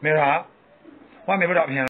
没啥，我还买不着片。